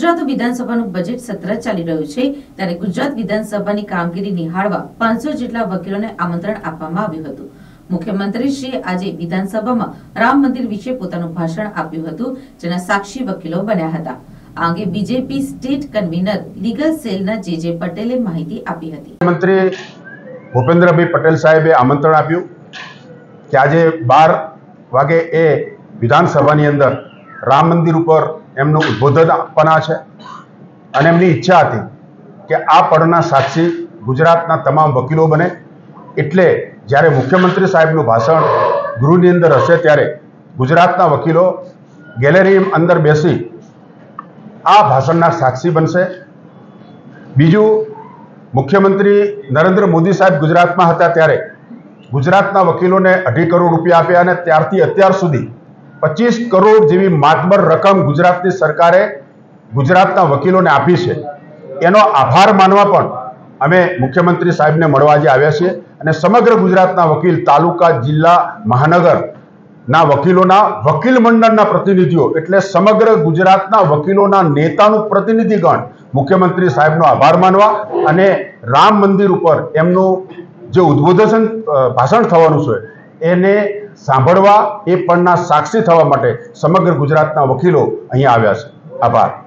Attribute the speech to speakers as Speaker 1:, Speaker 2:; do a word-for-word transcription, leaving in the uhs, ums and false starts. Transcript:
Speaker 1: ગુજરાત વિધાનસભાનું બજેટ સત્ર ચાલી રહ્યું છે ત્યારે ગુજરાત વિધાનસભાની કામગીરી નિહાળવા પાંચસો જેટલા વકીલોને આમંત્રણ આપવામાં આવ્યું હતું। મુખ્યમંત્રીશ્રીએ આજે વિધાનસભામાં રામ મંદિર વિશે પોતાનું ભાષણ આપ્યું હતું, જેના સાક્ષી વકીલો બન્યા હતા। આ અંગે બીજેપી સ્ટેટ કન્વીનર લીગલ સેલના જે જે પટેલે માહિતી આપી હતી।
Speaker 2: મંત્રી ભૂપેન્દ્રભાઈ પટેલ સાહેબે આમંત્રણ આપ્યું કે આજે બાર વાગે એ વિધાનસભાની અંદર રામ મંદિર ઉપર એમનું ઉદ્બોધન આપવાના છે અને એમની ઈચ્છા હતી કે આ પળના સાક્ષી ગુજરાતના તમામ વકીલો બને। એટલે જ્યારે મુખ્યમંત્રી સાહેબનું ભાષણ ગૃહની અંદર હશે ત્યારે ગુજરાતના વકીલો ગેલેરી અંદર બેસી આ ભાષણના સાક્ષી બનશે। બીજું, મુખ્યમંત્રી નરેન્દ્ર મોદી સાહેબ ગુજરાતમાં હતા ત્યારે ગુજરાતના વકીલોને અઢી કરોડ રૂપિયા આપ્યા અને ત્યારથી અત્યાર સુધી પચીસ કરોડ જેવી માતબર રકમ ગુજરાતની સરકારે ગુજરાતના વકીલોને આપી છે। એનો આભાર માનવા પણ અમે મુખ્યમંત્રી સાહેબને મળવા આજે આવ્યા છીએ અને સમગ્ર ગુજરાતના વકીલ, તાલુકા, જિલ્લા, મહાનગરના વકીલોના વકીલ મંડળના પ્રતિનિધિઓ એટલે સમગ્ર ગુજરાતના વકીલોના નેતાનું પ્રતિનિધિગણ મુખ્યમંત્રી સાહેબનો આભાર માનવા અને રામ મંદિર ઉપર એમનું જે ઉદ્બોધન ભાષણ થવાનું છે એને સાંભળવા, એ પણના સાક્ષી થવા માટે સમગ્ર ગુજરાતના વકીલો અહીંયા આવ્યા છે। આભાર।